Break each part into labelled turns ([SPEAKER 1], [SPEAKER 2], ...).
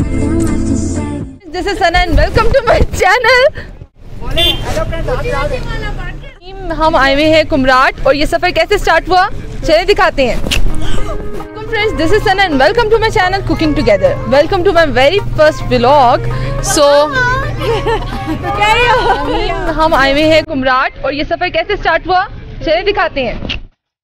[SPEAKER 1] This is Sana and welcome to my channel. हम आए हुए हैं कुमराट और ये सफ़र कैसे स्टार्ट हुआ चलिए दिखाते हैं। Friends, this is Sana and welcome to my channel Cooking Together. Welcome to my very first vlog. So हम आए हुए हैं कुमराट और ये सफ़र कैसे स्टार्ट हुआ चलिए दिखाते हैं।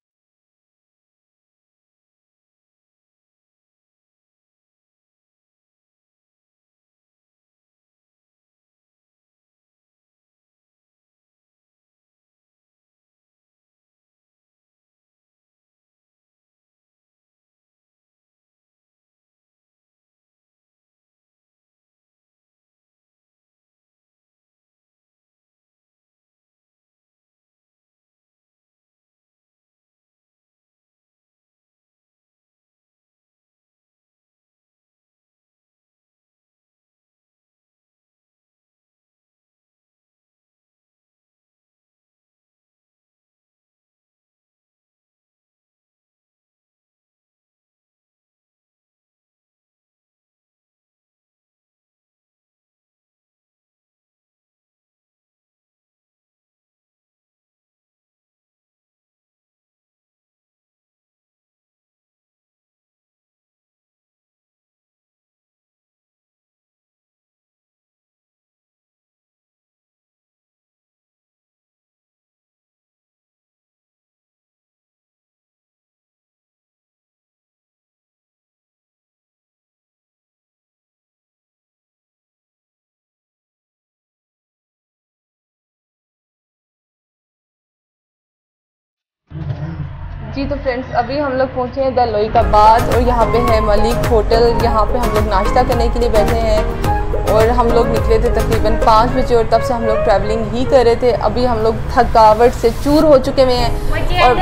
[SPEAKER 1] जी तो फ्रेंड्स अभी हम लोग पहुँचे हैं दलोईकाबाद और यहाँ पे है मलिक होटल। यहाँ पे हम लोग नाश्ता करने के लिए बैठे हैं और हम लोग निकले थे तकरीबन 5 बजे और तब से हम लोग ट्रैवलिंग ही कर रहे थे। अभी हम लोग थकावट से चूर हो चुके हुए हैं और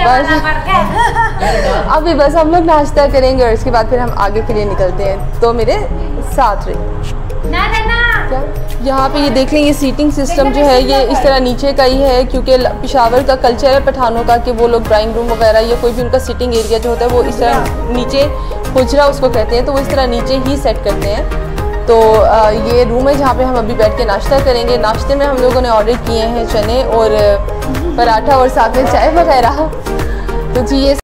[SPEAKER 1] बस अभी बस हम लोग नाश्ता करेंगे और इसके बाद फिर हम आगे के लिए निकलते हैं। तो मेरे साथ रहिए। क्या यहाँ पे ये देख लें, ये सीटिंग सिस्टम जो है ये इस तरह नीचे का ही है क्योंकि पेशावर का कल्चर है पठानों का कि वो लोग ड्राइंग रूम वगैरह या कोई भी उनका सिटिंग एरिया जो होता है वो इस तरह नीचे हुजरा उसको कहते हैं, तो वो इस तरह नीचे ही सेट करते हैं। तो ये रूम है जहाँ पे हम अभी बैठ के नाश्ता करेंगे। नाश्ते में हम लोगों ने ऑर्डर किए हैं चने और पराठा और साथ में चाय वगैरह। तो जी ये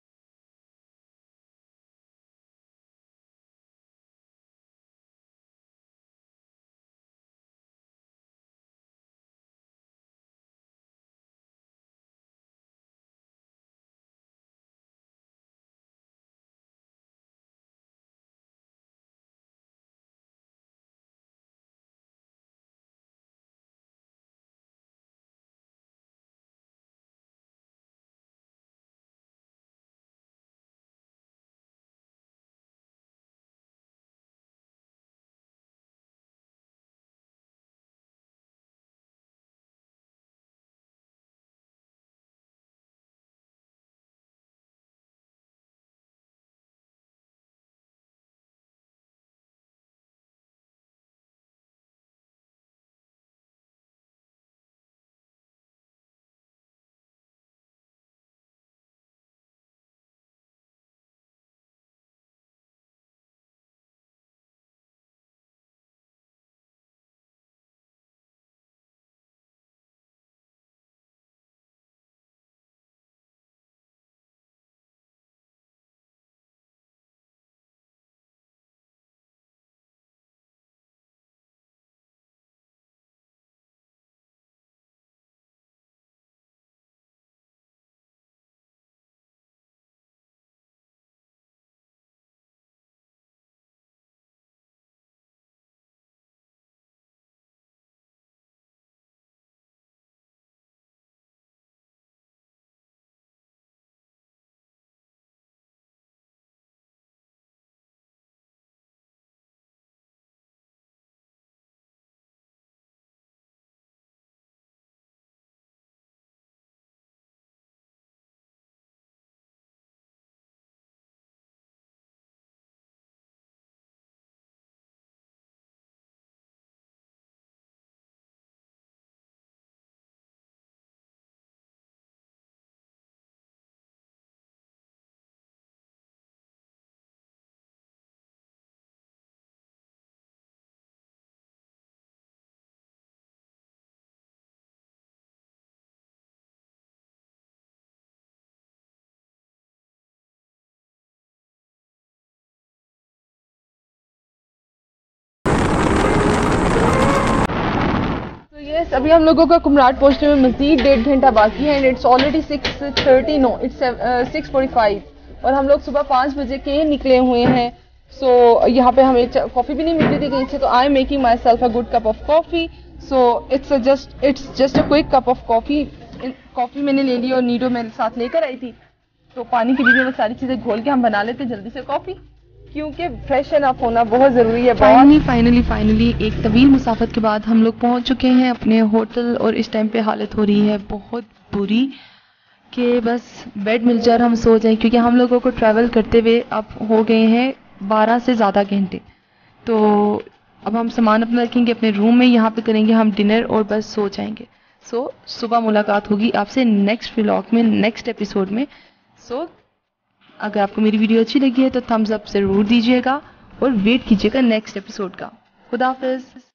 [SPEAKER 1] गाइस, अभी हम लोगों का कुमराट पहुंचने में मजीद 1.5 घंटा बाकी है and it's already 6:30, no it's 6:45 और हम लोग सुबह 5 बजे के निकले हुए हैं। सो यहाँ पे हमें कॉफ़ी भी नहीं मिल रही थी कहीं से, तो I am making myself a good cup of coffee. So it's just a quick cup of coffee. Coffee मैंने ले ली और नीडो मेरे साथ लेकर आई थी, तो पानी के बीच में सारी चीज़ें घोल के हम बना लेते जल्दी से कॉफ़ी, क्योंकि फ्रेश एनफ होना बहुत ज़रूरी है।
[SPEAKER 2] फाइनली एक तवील मुसाफत के बाद हम लोग पहुंच चुके हैं अपने होटल और इस टाइम पे हालत हो रही है बहुत बुरी कि बस बेड मिल जाए और हम सो जाएं, क्योंकि हम लोगों को ट्रैवल करते हुए अब हो गए हैं 12 से ज़्यादा घंटे। तो अब हम सामान अपना रखेंगे अपने रूम में, यहाँ पे करेंगे हम डिनर और बस सो जाएंगे। सो सुबह मुलाकात होगी आपसे नेक्स्ट व्लॉग में, नेक्स्ट एपिसोड में। सो अगर आपको मेरी वीडियो अच्छी लगी है तो थम्स अप ज़रूर दीजिएगा और वेट कीजिएगा नेक्स्ट एपिसोड का। खुदा हाफिज़।